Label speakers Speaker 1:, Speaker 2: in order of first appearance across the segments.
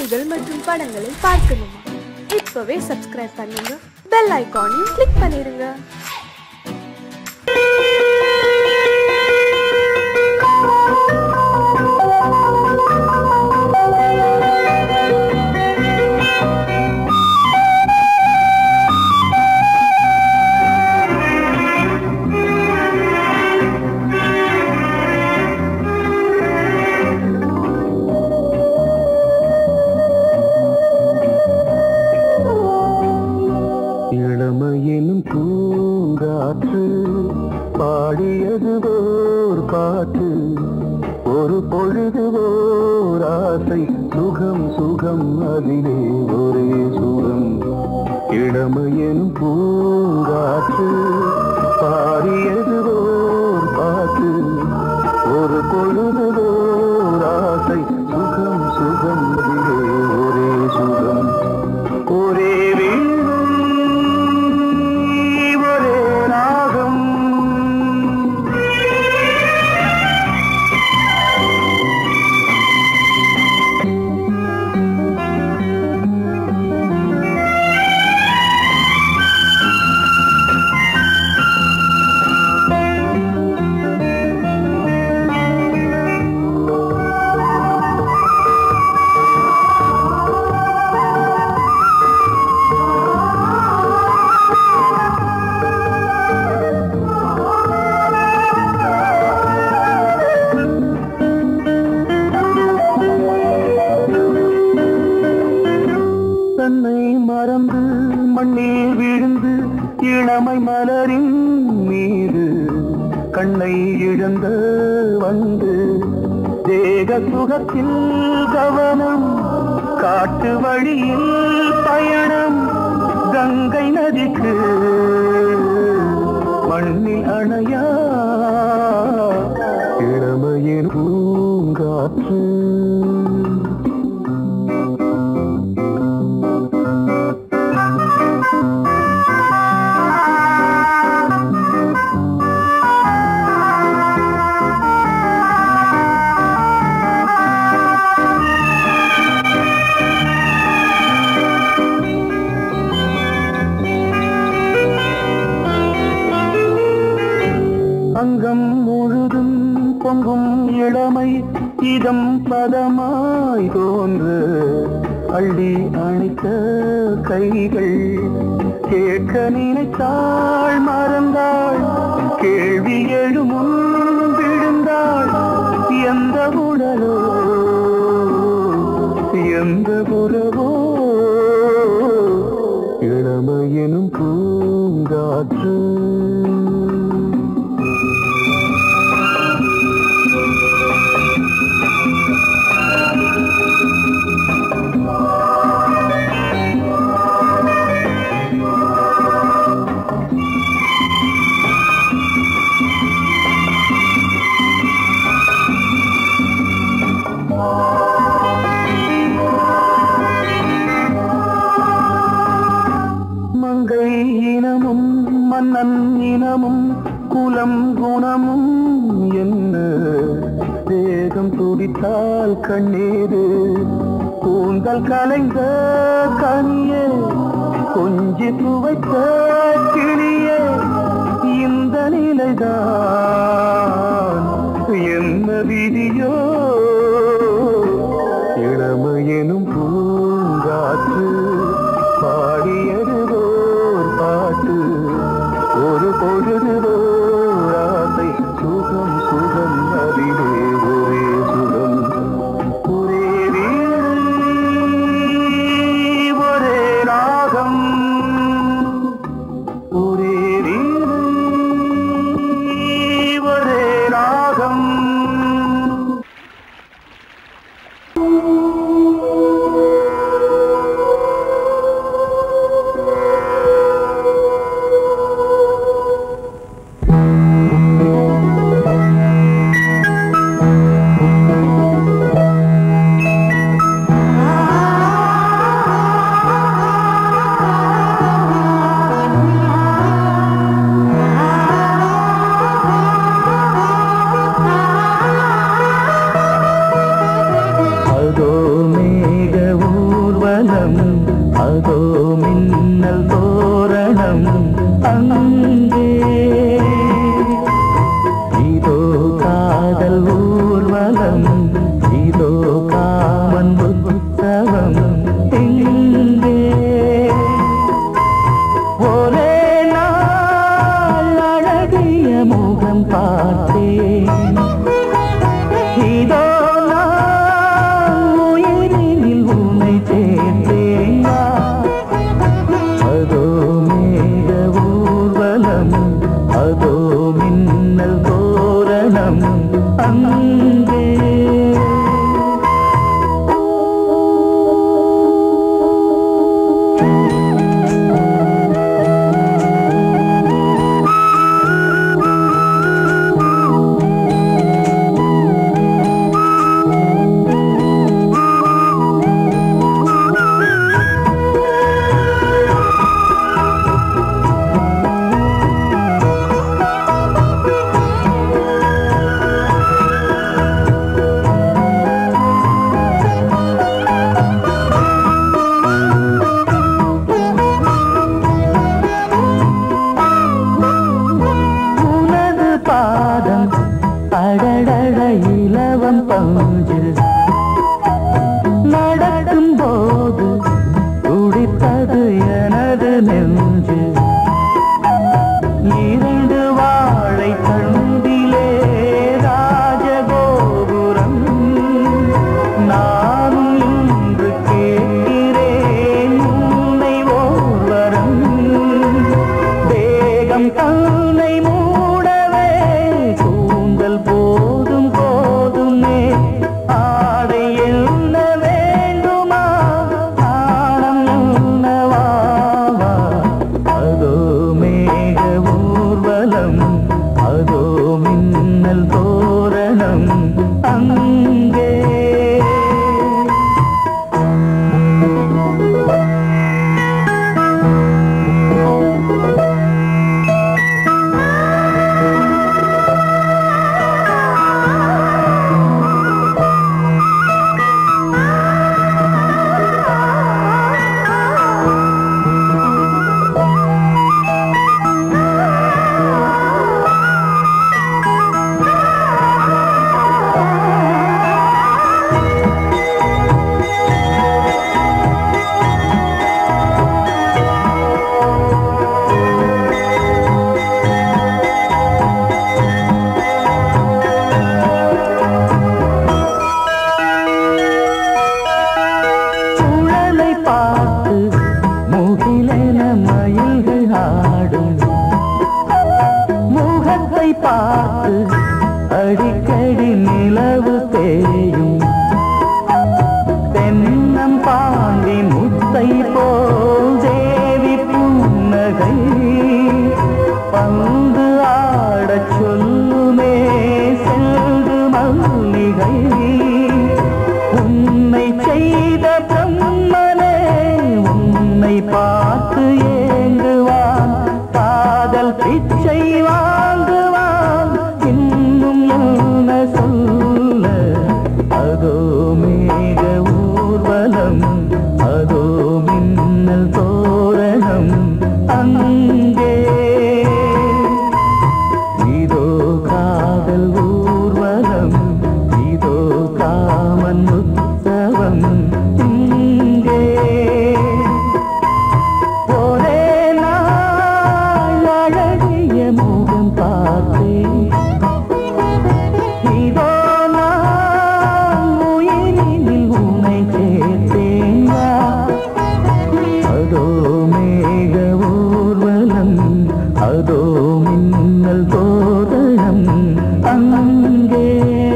Speaker 1: பாடல்கள் மற்றும் படங்களை பார்க்கணுமா? இப்பவே சப்ஸ்கிரைப் பண்ணுங்க, பெல் ஐகானையும் கிளிக் பண்ணிருங்க.
Speaker 2: இளமையினும் பூங்காற்று பாடியது ஓர் பாட்டு, ஒரு பொழுது ஓர் ஆசை, சுகம் சுகம் அதிலே ஒரே சுகம். இளமையினும் பூங்காற்று பாடியது ஓர் பாட்டு, ஒரு பொழுது ஓர் ஆசை, சுகம் சுகம் அதிலே ஒரே சுகம். ஒரே மறந்து மண்ணில் விழுந்து இளமை மலரின் மீது கண்ணை இழந்த வந்து தேக சுகத்தில் கவனம், காட்டு வழியில் பயணம், கங்கை நதிக்கு மண்ணில் அணையா இளமையின் பூங்காற்று. அங்கம் முழுதும் பொங்கும் இளமை இதம் பதமாய் தோன்று, அள்ளி அணைத்த கைகள் கேட்க நினைத்தாள், மறந்தாள், கேள்வி எழுமுன் விழுந்தாள். எந்த உடலோ எந்த உறவோ இளமையினும் பூங்காற்று. மங்கை இனமும் மன்னன் இனமும் குலம் குணமும் என்ன, தேகம் துடித்தால் கண்ணீரு, கூந்தல் கலைந்த கனியே, கொஞ்சி துவைத்த கிளியே, இந்த நிலைதான் என்ன விதியோ. இளமையினும் பூங்காற்று பாடியது ஓர் பாட்டு, ஒரு பொழுது ஓர் ஆசை, சுகம் சுகம் அதிலே ஒரே சுகம். ஒரே வீணை ஒரே ராகம், ஒரே வீணை ஒரே ராகம். செய்த பிரம்மனே உன்னை பார்த்து ஏங்குவான், காதல் பிச்சை வாங்குவான். இன்னும் என்ன சொல்ல? அதோ மேக ஊர்வலம், அதோ மின்னல் தோரணம் அங்கே. இதோ காதல் ஊர்வலம், இதோ காமன் உற்சவம் இங்கே. ஒரே நாள் அழகிய முகம் பார்த்தேன், இதோ நான் உயிரினில் உன்னை சேர்த்தேன். அதோ மேக ஊர்வலம், அதோ மின்னல் தோரணம் அங்கே.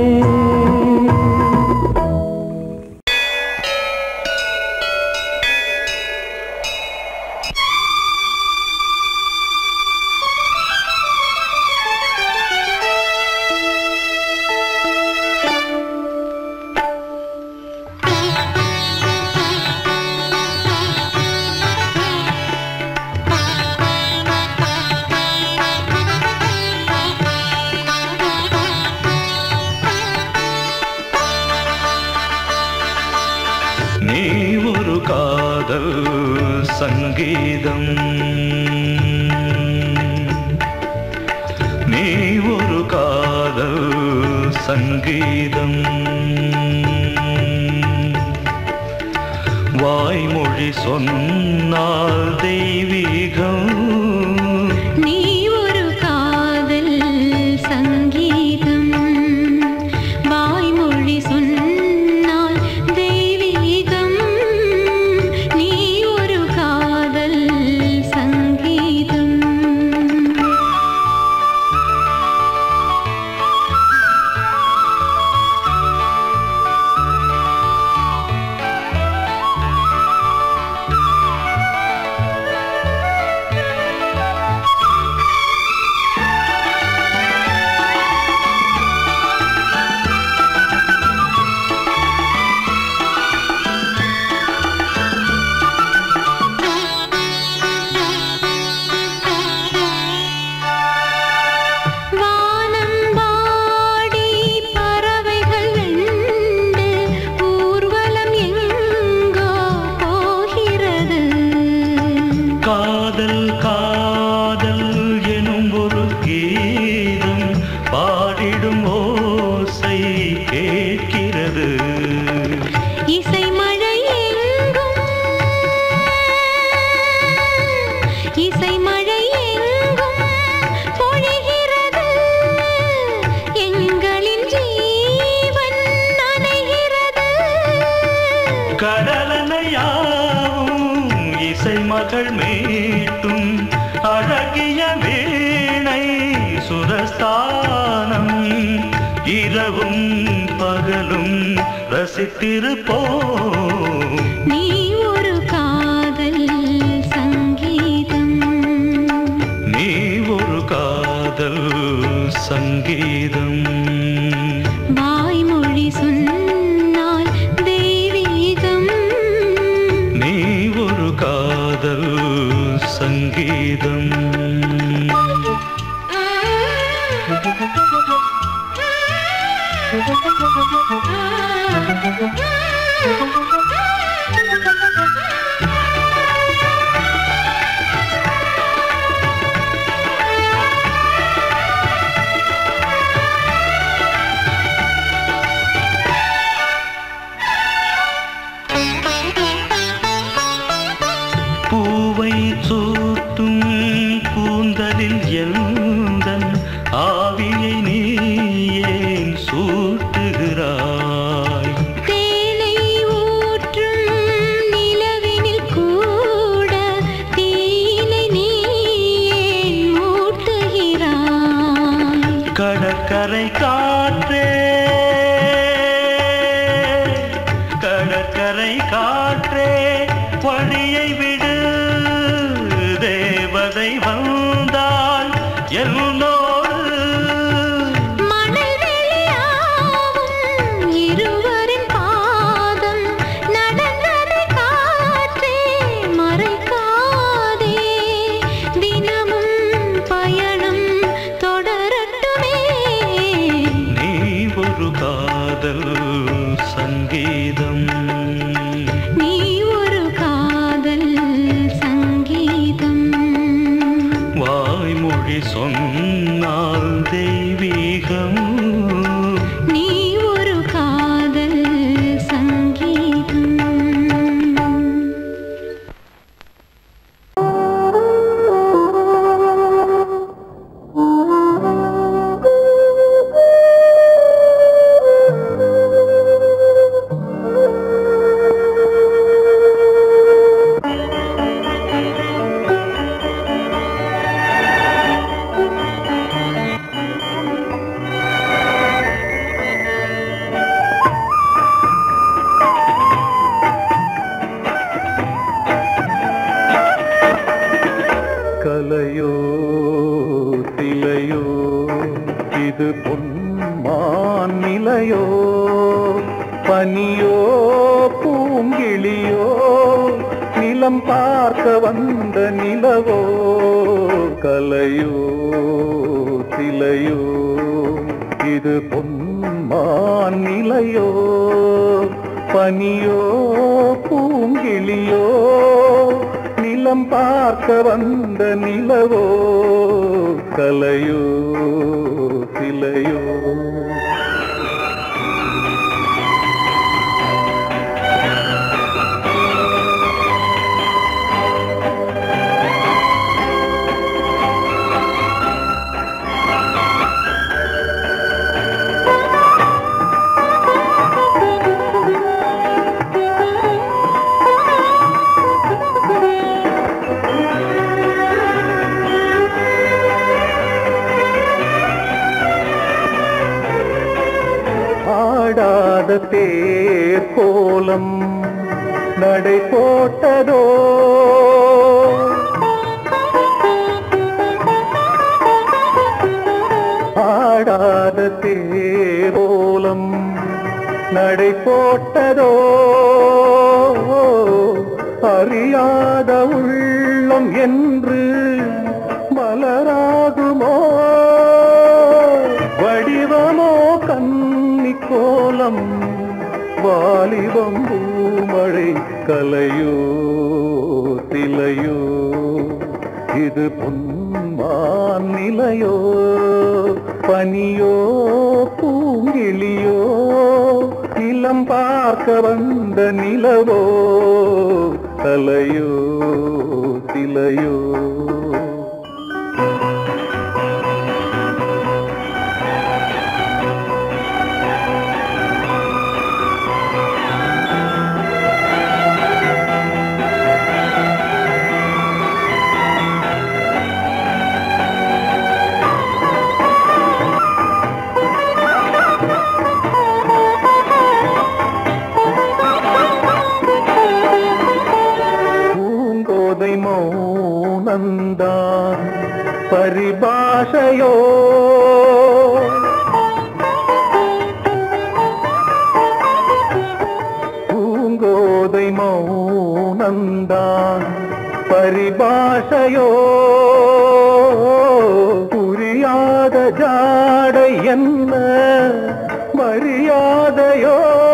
Speaker 3: நீ ஒரு காதல் சங்கீதம், நீ ஒரு காதல் சங்கீதம். வாய்மொழி சொன்னால் தெய்வீகம்.
Speaker 4: நீ ஒரு காதல் சங்கீதம், வாய்மொழி சொன்னால் தெய்வீகம். நீ ஒரு காதல் சங்கீதம்.
Speaker 3: காதல் காதல் எனும் ஒரு கீதம் பாடிடும் ஓசை கேட்கிறது.
Speaker 4: இசை மழை எங்கும், இசை மழை எங்கும் பொழிகிறது. எங்களின் ஜீவன் நனைகிறது.
Speaker 3: கடலனையாவும் இசை மகள் மீட்டும் அழகிய வீணை சுரஸ்தானம். இரவும் பகலும் ரசித்திருப்போம்.
Speaker 4: நீ ஒரு காதல் சங்கீதம்,
Speaker 3: நீ ஒரு காதல் சங்கீதம்.
Speaker 4: வாய்மொழி சொன்னால் தெய்வீகம்.
Speaker 3: நீ ஒரு காதல் சங்கீதம். பூவை சூட்டும் கூந்தலில் எந்தன் ஆவியை நீ ஏன் சூட்டுகிறாய்?
Speaker 4: தேனை ஊற்றும் நிலவினில் கூட தீனை நீ ஏன் மூட்டுகிறாய்?
Speaker 3: கடற்கரை காற்றே, கடற்கரை காற்றே வழியை விடு. தேவதை வந்தால் என்னோடு
Speaker 4: மணல் வெளியாகும் இருவரின் பாதம் நட
Speaker 2: பூங்கிளியோ நிலம் பார்க்க வந்த நிலவோ கலையோ சிலையோ இது பொன்மான் நிலையோ பனியோ பூங்கிளியோ நிலம் பார்க்க வந்த நிலவோ கலையோ சிலையோ ஆடாத தேர் கோலம் நடை போட்டதோ ஆடாத தேர் கோலம் நடை போட்டதோ அறியாத உள்ளம் என்று மலராகுமோ வடிவமோ கன்னி கோலம் வாலிபம் பூமழை கலையோ சிலையோ இது பொன்மான் நிலையோ பனியோ பூங்கிளியோ நிலம் பார்க்க வந்த நிலவோ கலையோ சிலையோ மௌனந்தான் பரிபாஷையோ பூங்கோதை மௌனந்தான் பரிபாஷையோ புரியாத ஜாடை என்ன மரியாதையோ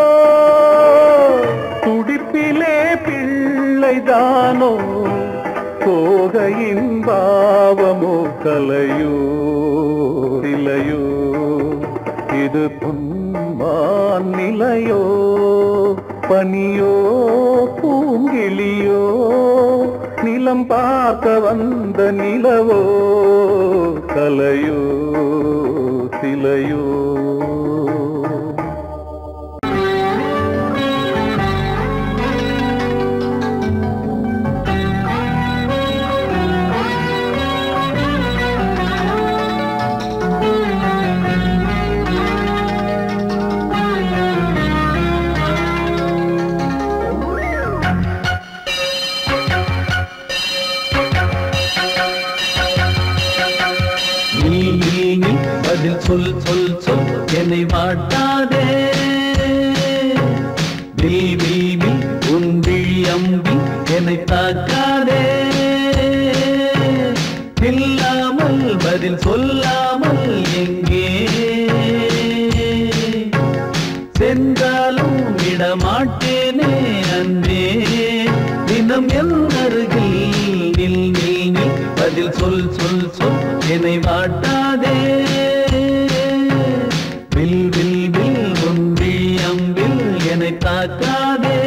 Speaker 2: துடிப்பிலே பிள்ளைதானோ கோகையின் பாவமோ கலையோ சிலையோ இது பொன்மான் நிலையோ பனியோ பூங்கிளியோ நிலம் பார்க்க வந்த நிலவோ கலையோ சிலையோ
Speaker 5: சொல் சொல் சொல் என்னை வாட்டாதே நீ உன் விழி அம்பி என்னை தாக்காதே இல்லாமல் பதில் சொல்லாமல் எங்கே சென்றாலும் விடமாட்டேனே அன்பே தினம் என் அருகில் நில் நில் நில் பதில் சொல் சொல் சொல் என்னை வாட்டாதே வில் வில் வில் உன் விழி அம்பில் என்னை தாக்காதே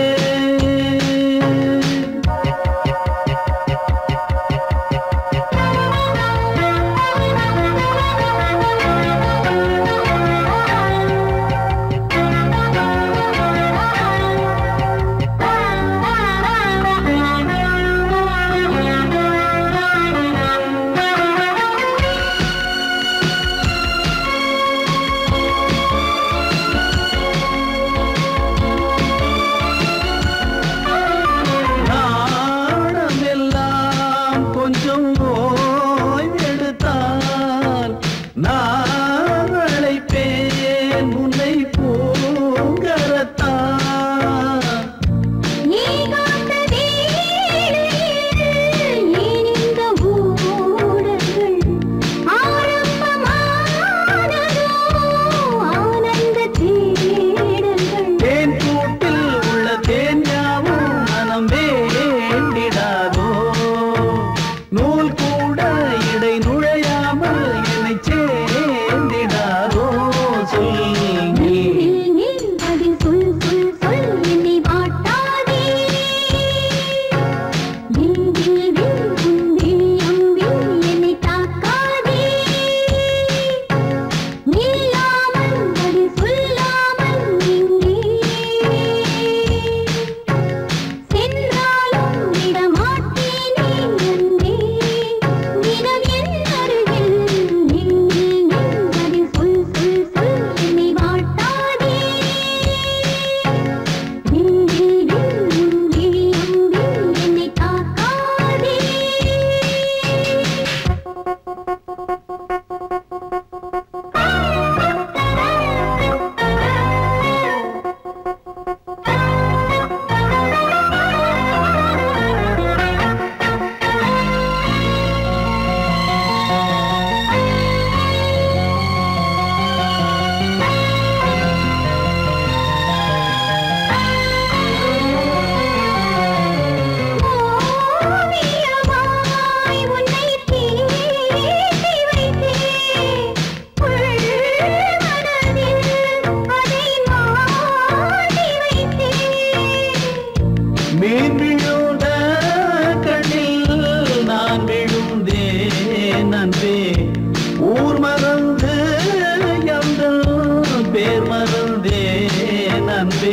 Speaker 5: மீன் விழுந்த கண்ணில் நான் விழுந்தேன் அன்பே ஊர் மறந்து எங்கள் பேர் மறந்தேன் அன்பே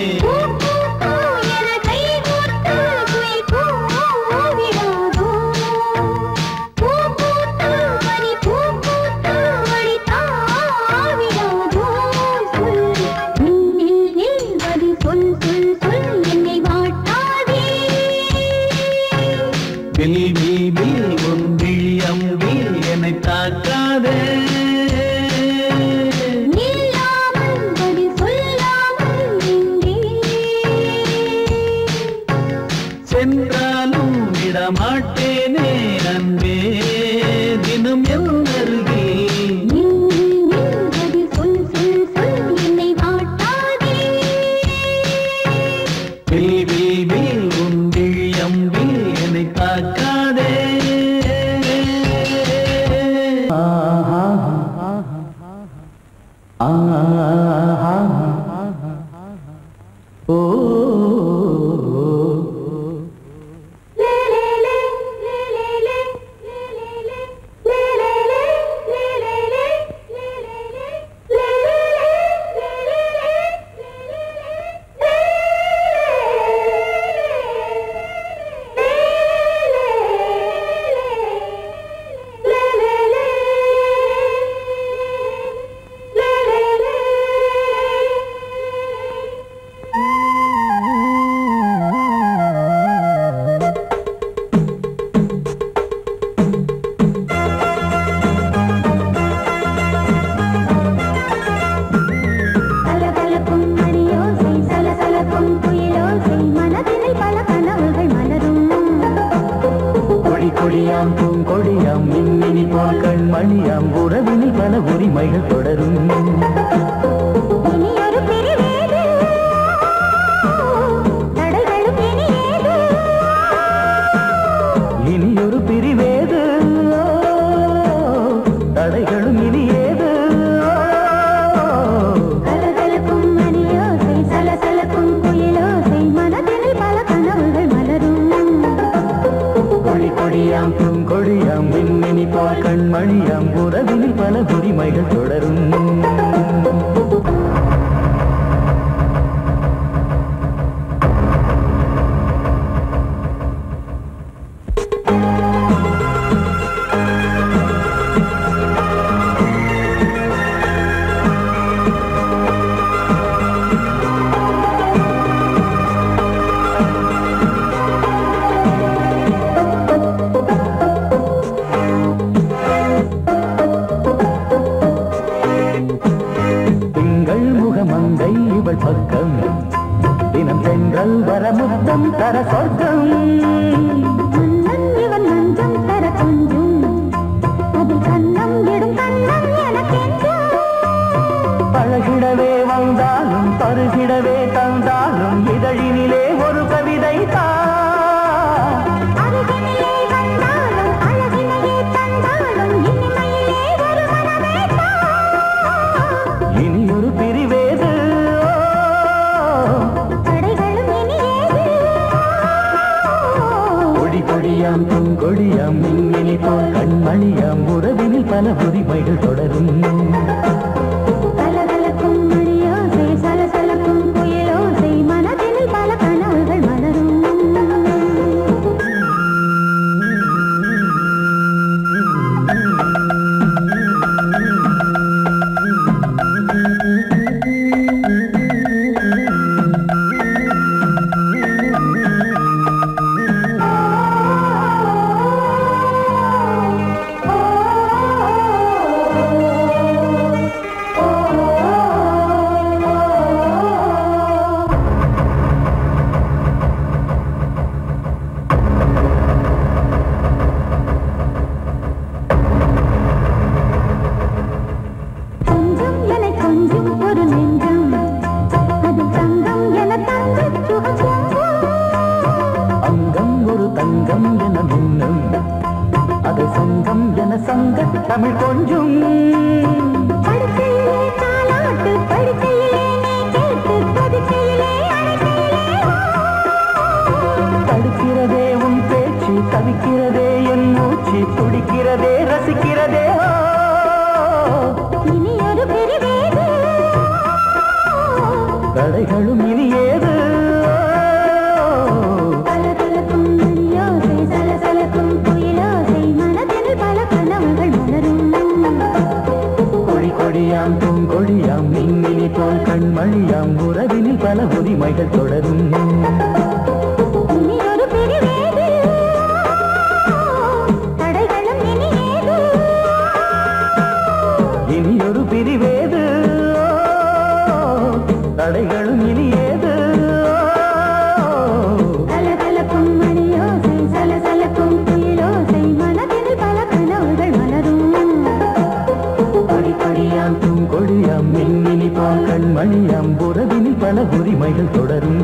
Speaker 5: சென்றாலும் விடமாட்டேனே அன்பே தினம் என் அருகில் வில் வில் வில் உன் விழியம்பில் என்னை தாக்காதே ஓ கொடியாம் பூங்கொடியாம் மின்மினி போல் கண்மணியாம் உறவினில் பல உரிமைகள் தொடரும் இனியொரு பிரிவேது தடைகளும் இனியேது கலகலக்கும் மணியோசை சலசலக்கும் குயிலோசை மனதினில் பல கனவுகள் மலரும் கொடியாம் பூங்கொடியாம் மின்மினி போல் கண்மணியாம் உறவினில் பல உரிமைகள் தொடரும் மங்கை இவள் பக்கம் தினம் சென்றல் வரமுத்தம் தர சொர்க்கம் இவன் நஞ்சம் தர கொஞ்சம் அதில் கண்ணம் இடும் கண்ணம் எனக்கென்றும் பழகிடவே வந்தாலும் பருகிடவே தந்தாலும் இதழினிலே ஒரு கவிதை அருகினிலே வந்தாலும் அழகினையே தந்தாலும் இனிமையிலே ஒரு மனமே இனியொரு பிரிவேது கொடி கொடியாம் பூங்கொடியாம் மின்மினி போல் கண்மணியாம் உறவினில் பல உரிமைகள் தொடரும் கலகலக்கும் மணியோசை சலசலக்கும் குயிலோசை மனதினில் பல கனவுகள் மலரும் தமிழ் கொஞ்சம் படுக்கையிலே தாலாட்டு படுக்கையிலே நீ கேட்டு படுக்கையிலே அழைக்கையிலே தவிக்கிறதே உன் பேச்சு, தவிக்கிறதே என் மூச்சு, துடிக்கிறதே ரசிக்கிறதே.
Speaker 4: இனி ஒரு பிரிவேது,
Speaker 5: தடைகளும் இனி ஏது.
Speaker 4: கலகலக்கும் மணியோசை, சலசலக்கும் குயிலோசை, மனதில் பல கனவுகள் மலரும்.
Speaker 5: கொடி கொடியாம் பூங்கொடியாம் மின்மினி போல் கண்மணியாம் உறவினில் பல உரிமைகள் தொடரும்.
Speaker 4: இனி ஒரு பிரிவேது, தடைகளும் இனி ஏது.
Speaker 5: இனி ஒரு பிரிவேது, தடைகளும் இனி ஏது.
Speaker 4: கலகலக்கும் மணியோசை, சலசலக்கும் குயிலோசை, மனதில் பல கனவுகள் மலரும்.
Speaker 5: கொடி கொடியாம் பூங்கொடியாம் மின்மினி போல் கண்மணியாம் உறவினில் பல உரிமைகள் தொடரும்.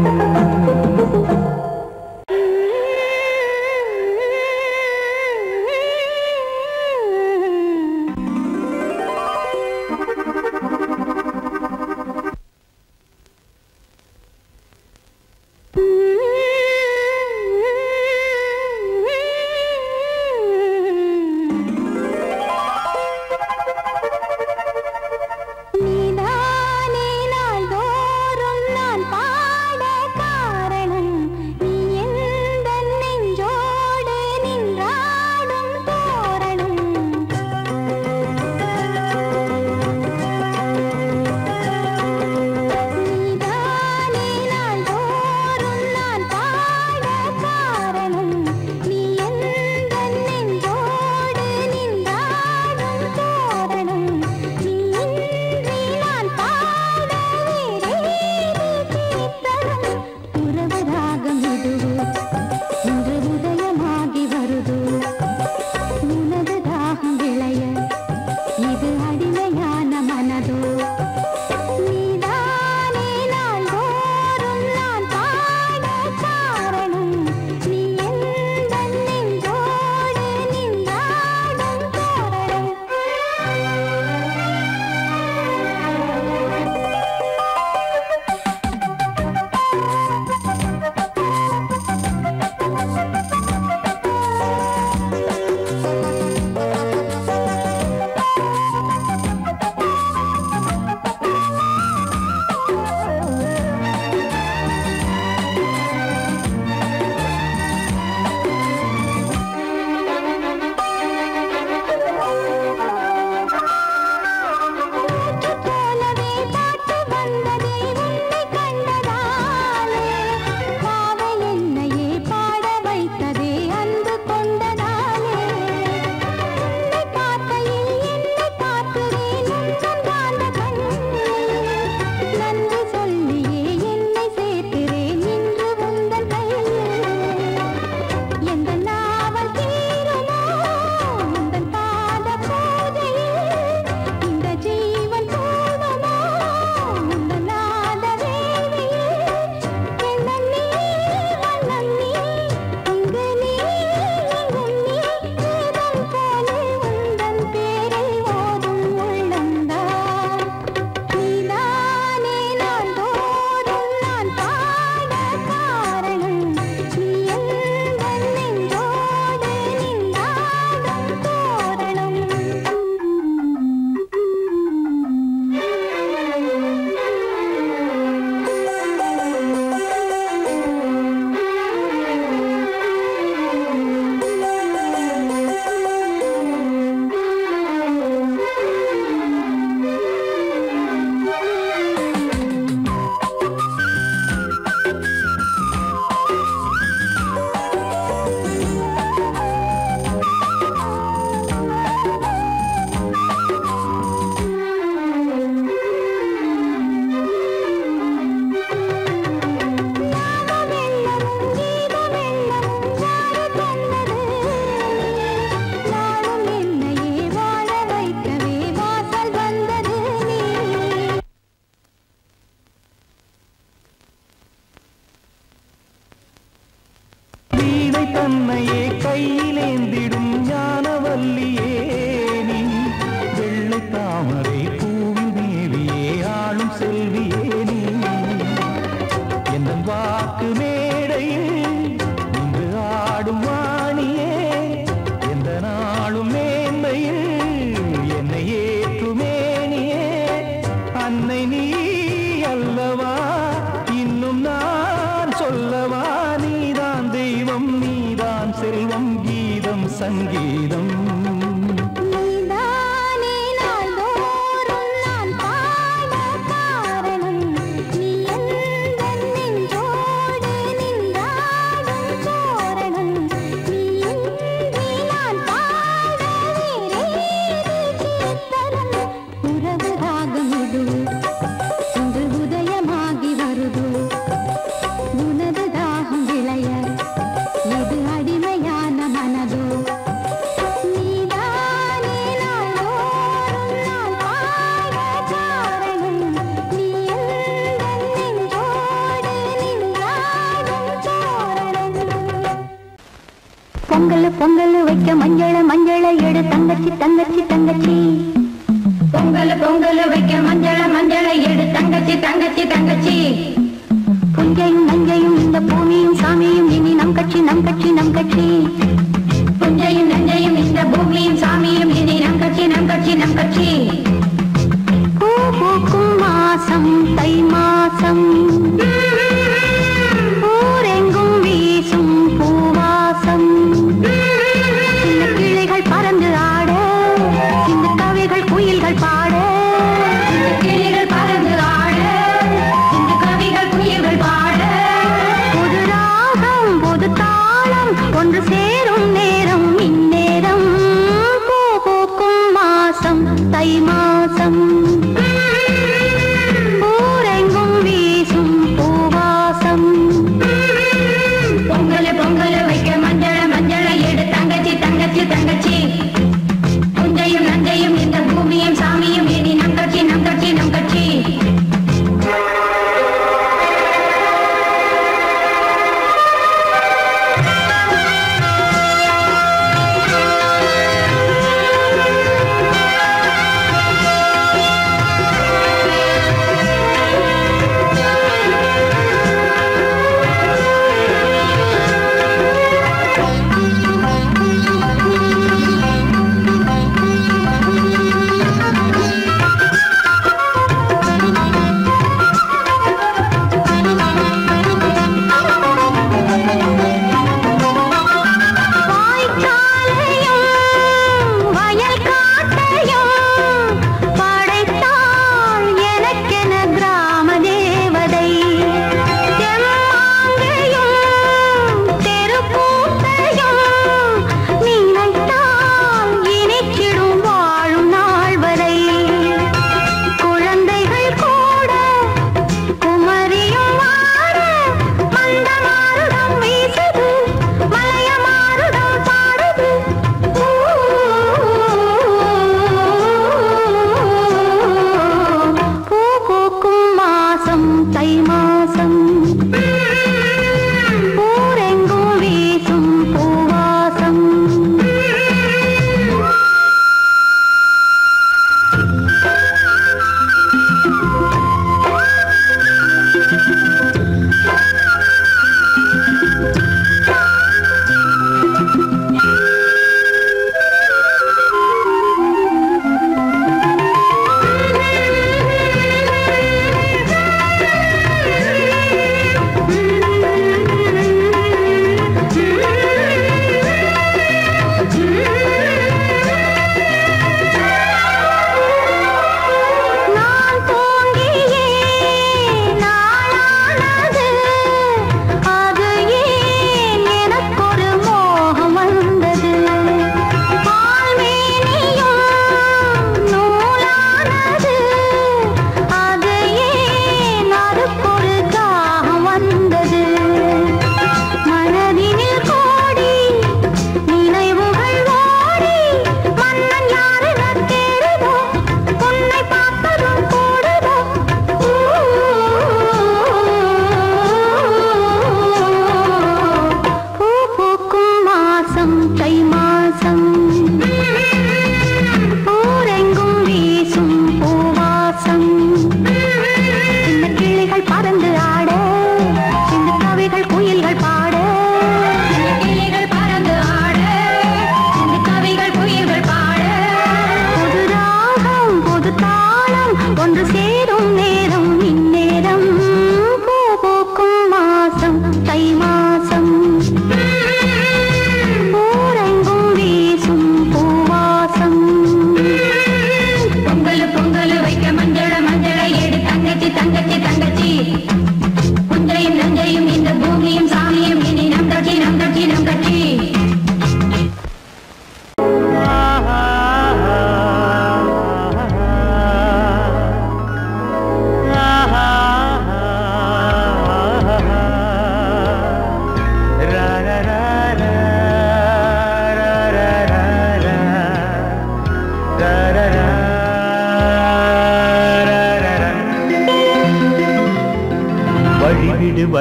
Speaker 4: நீதானே நாள்தோறும் நான் பாட காரணம், நீ எந்தன் நெஞ்சோடு நின்றாடும் தோரணம். நீதானே நாள்தோறும் நான் பாட காரணம், நீ எந்தன் நெஞ்சோடு நின்றாடும் தோரணம். நீ நான் பாட வேறேது கீர்த்தனம். உறவு ராகம் இதுவோ இன்று உதயமாகி வருதோ, உனது தாகம் விளைய இது அடிமையான மனதோ. நீதானே நாள்தோறும் நான் பாட காரணம், நீ எந்தன் நெஞ்சோடு நின்றாடும் தோரணம். போலவே பாட்டு வந்ததே உன்னை கண்டதாலே, பாவை என்னையே பாட வைத்ததே அன்பு கொண்டதாலே. உன்னை பார்க்கையில் என்னை பார்க்கிறேன் உந்தன் காந்த கண்ணில், நன்றி சொல்லியே என்னை சேர்க்கிறேன் இன்று உந்தன் கையில். எந்த நாவல் தீருமோ உந்தன் பாத பூஜையில், இந்த ஜீவன் போதுமோ உந்தன் நாத வேளையில். எண்ணம் நீ வண்ணம் நீ, இங்கு நீ எங்கும் நீ, வேதம் போலே உந்தன் பேரை ஓதும் உள்ளம்தான். நீதானே நாள்தோறும் நான் பாட காரணம், நீ எந்தன் நெஞ்சோடு நின்றாடும் தோரணம். நாளும் என்னையே வாழ வைக்கவே வாசல் வந்தது நீ.
Speaker 5: வீணை தன்னையே கையிலேந்திடும் ஞானவல்லியே நீ, வெள்ளை தாமரை பூவின் தேவியே ஆளும் செல்வியே நீ. என் வாக்கு மேடையில் சங்கீதம்
Speaker 4: நீதானே நாள்தோறும் நான் பாட காரணம் நீ எந்தன் நெஞ்சோடு நின்றாடும் தோரணம் நீ இன்றி நான் பாட வேறேது கீர்த்தனம் உறவு ராகம் இது இன்று உதயமாகி வருது உனது தாகம் விளைய இது அடிமையான மனதோ நீதானே நாள்தோறும் நான் பாட காரணம் நீ எந்தன் நெஞ்சோடு நின்றாடும் தோரணம் பொங்கல் பொங்கல் வைக்க மஞ்சள மஞ்சள எடு தங்கச்சி தங்கச்சி தங்கச்சி பொங்கல் பொங்கல் வைக்க மஞ்சள மஞ்சள எடு தங்கச்சி தங்கச்சி தங்கச்சி புஞ்சையும் நஞ்சையும் இந்த பூமியும் சாமியும் இனி நம் கட்சி நம் கட்சி நம் கட்சி புஞ்சையும் நஞ்சையும் இந்த பூமியும் சாமியும் இனி நம் கட்சி நம் கட்சி நம் கட்சி பூ பூக்கும் மாசம் தை மாசம் ஊரெங்கும் வீசும் பூவாசம் சின்ன கிளைகள் பறந்து ஆட சின்ன கவிகள் குயில்கள் பாட சின்ன கிளைகள் பறந்து ஆட சின்ன கவிகள் குயில்கள் பாட புது ராகம் புது தாளம் ஒன்று சேரும் நேரம் இந்நேரம் பூ பூக்கும் மாசம் தை மாசம் ஊரெங்கும் வீசும் பூவாசம் பொங்கல் பொங்கல் வைக்க மஞ்சள மஞ்சள எடு தங்கச்சி தங்கச்சி தங்கச்சி புஞ்சையும் நஞ்சையும் இந்த பூமியும் சாமியும் இனி நம் கட்சி நம் கட்சி நம் கட்சி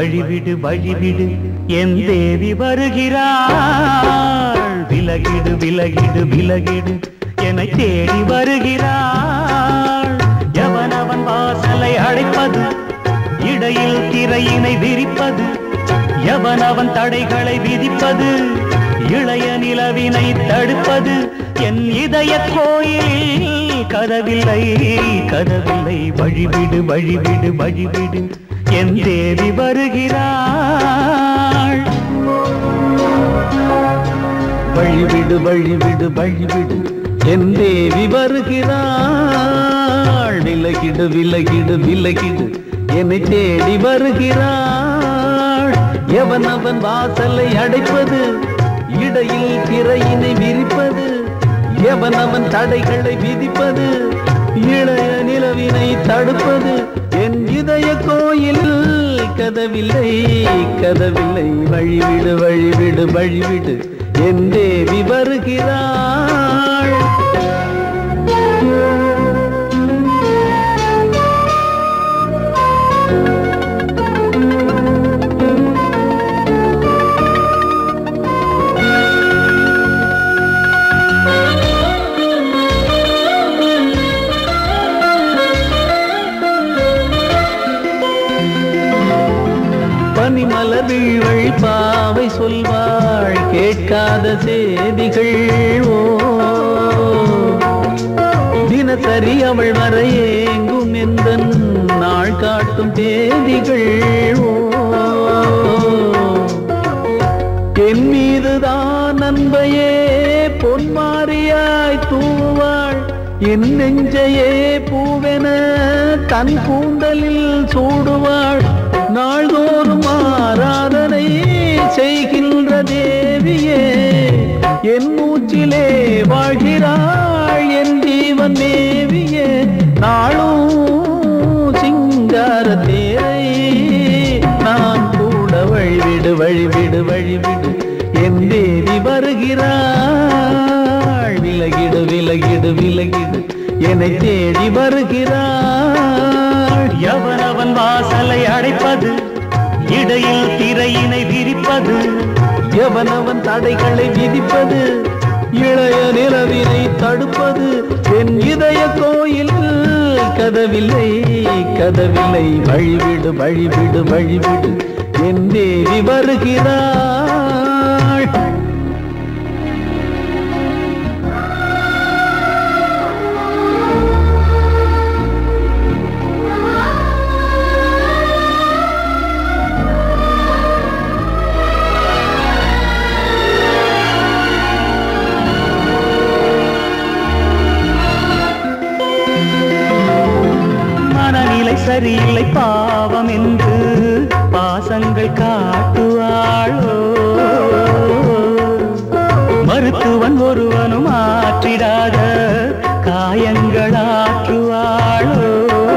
Speaker 3: வழிவிடு வழிவிடு என் தேவி வருகிறாள். விலகிடு விலகிடு விலகிடு என்னை தேடி வருகிறாள். எவனவன் வாசலை அடைப்பது, இடையில் திரையினை விரிப்பது, எவனவன் தடைகளை விதிப்பது, இளைய நிலவினை தடுப்பது, என் இதய கோயிலில் கதவில்லை கதவில்லை. வழிவிடு வழிவிடு வழிவிடு என் தேவி வருகிறாள்.
Speaker 5: வழிவிடு வழிவிடு வழிவிடு என் தேவி வருகிறாள். விலகிடு விலகிடு விலகிடு என்னை தேடி வருகிறாள். எவனவன் வாசலை அடைப்பது, இடையில் திரையினை விரிப்பது, எவனவன் தடைகளை விதிப்பது, இளைய நிலவினை தடுப்பது, என் இதய கோயில் கதவில்லை கதவில்லை. வழிவிடு வழிவிடு வழிவிடு என் தேவி வருகிறாள். பனிமலர் வீழ்வழி பாவை சொல்வாள் கேட்காத செய்திகள். ஓ தினசரி அவள் வர ஏங்கும் எந்த நாள் காட்டும் தேதிகள். ஓ என் மீதுதான் அன்பையே பொன்மாரியாய் தூவாள். என் நெஞ்சையே பூவென தன் கூந்தலில் சூடுவாள். நாள்தோறும் ஆராதனை செய்கின்ற தேவியே, என் மூச்சிலே வாழ்கிறாள் என் ஜீவன் தேவியே. நாளும் சிங்கார தேரை நான் கூட வழிவிடு வழிவிடு வழிவிடு என் தேவி வருகிறாள். விலகிடு விலகிடு விலகிடு என்னை தேடி வருகிறாள்.
Speaker 3: எவனவன் வாசலை அடைப்பது, இடையில் திரையினை விரிப்பது,
Speaker 5: எவனவன் தடைகளை விதிப்பது, இளைய நிலவினை தடுப்பது, என் இதய கோயில் கதவில்லை கதவில்லை. வழிவிடு வழிவிடு வழிவிடு என் தேவி வருகிறாள்.
Speaker 3: சரியில்லை பாவம் என்று பாசங்கள் காட்டுவாளோ. மருத்துவன் ஒருவனும் ஆற்றிடாத காயங்களாற்றுவாளோ.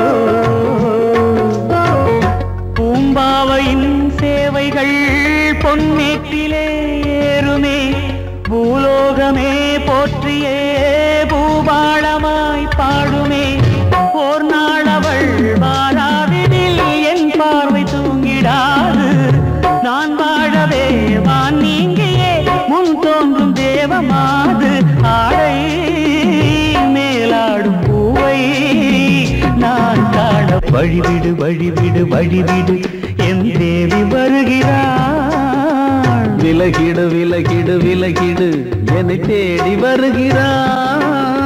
Speaker 3: பூம்பாவையின் சேவைகள் பொன்னேட்டிலே ஏறுமே, பூலோகமே போற்றியே பூபாளமாய் பாடுமே. ஓர் நாள் அவள் வாராவிடில் என் பார்வை தூங்கிடாது. நான் வாழவே வான் நீங்கியே முன் தோன்றும் தேவமாது. ஆடை மேலாடும் பூவை நான் காண வழிவிடு வழிவிடு வழிவிடு என் தேவி வருகிறாள்.
Speaker 5: விலகிடு விலகிடு விலகிடு என்னை தேடி வருகிறாள்.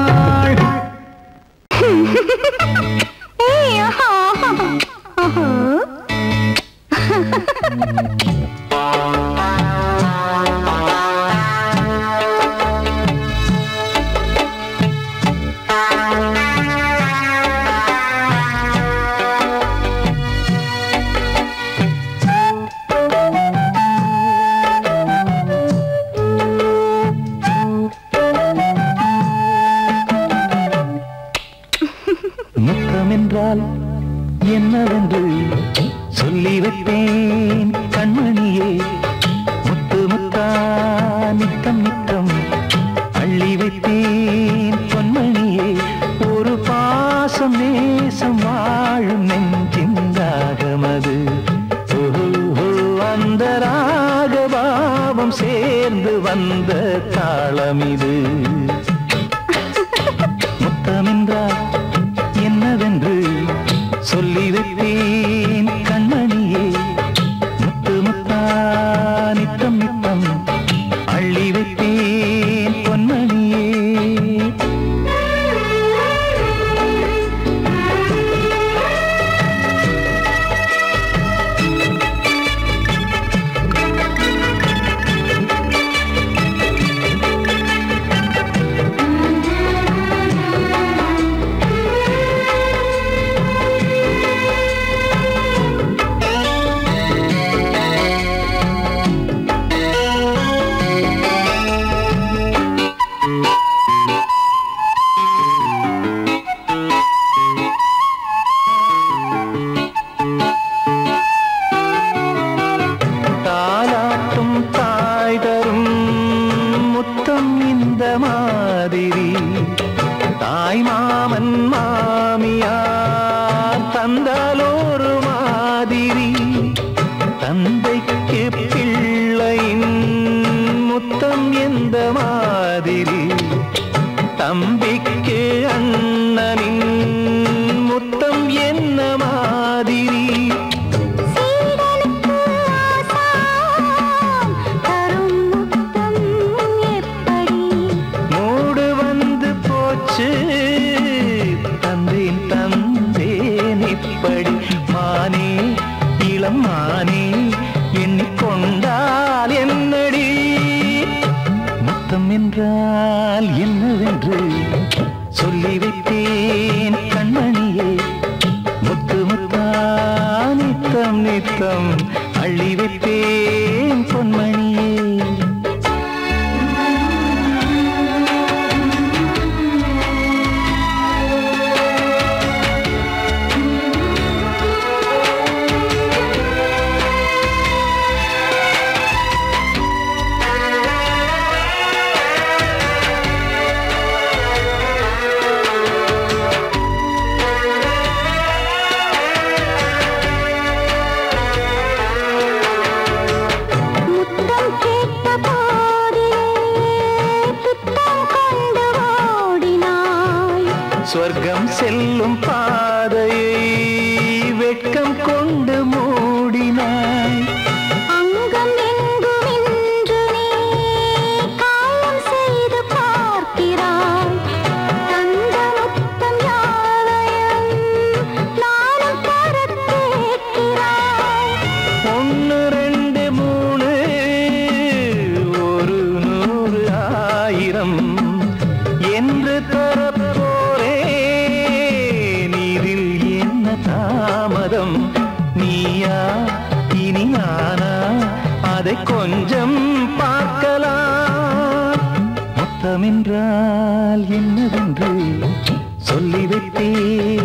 Speaker 3: முத்தமென்றால் என்னவென்று சொல்லி வைப்பேன் கண்மணியே. முத்து முத்தா நித்தம் நித்தம் அள்ளி வைப்பேன் பொன்மணியே. ஒரு பாசம் நேசம் வாழும் நெஞ்சின் தாகமது. ஓ பாவம் சேர்ந்து வந்த தாளம் இது. முத்தமென்றால் என்னவென்று சொல்லி வைத்தேன் கண்மணியே. முத்து முத்தா நித்தம் நித்தம் அள்ளி வைத்தேன் பொன்மணியே. தாலாட்டும் தாய் தரும் முத்தம் இந்த மாதிரி தாய் மாமன் மாமியார் தந்தாலோரு மாதிரி. தந்தைக்கு பிள்ளையின் முத்தம் எந்த மாதிரி தம்பிக்கு அண்ணனின் முத்தம் என்ன மாதிரி. மூடு வந்து போச்சு தந்தேன் தந்தேன் இப்படி. மானே இளம் மானே எண்ணிக்கொண்டால் என்னடி. முத்தம் என்றால் என்னவென்று சொல்லி வைத்தேன் கண்மணியே. முத்து முத்தா நித்தம் நித்தம் அள்ளி வைத்தேன் பொன்மணியே. சொர்க்கம் செல்லும் பாதையை வெட்கம் கொண்டு மூடினாய்.
Speaker 4: அங்கம் எங்கும் இன்று நீ காயம் செய்து பார்க்கிறாய். தந்த முத்தம் யாவையும் நானும் தரக் கேட்கிறாய்.
Speaker 3: 1 2 3 ஒரு 100 1000 என்று தரப்போரேன். இதில் என்ன தாமதம்? நீயா இனி நானா அதை கொஞ்சம் பார்க்கலாம். முத்தமென்றால் என்னவென்று சொல்லி வைத்தேன்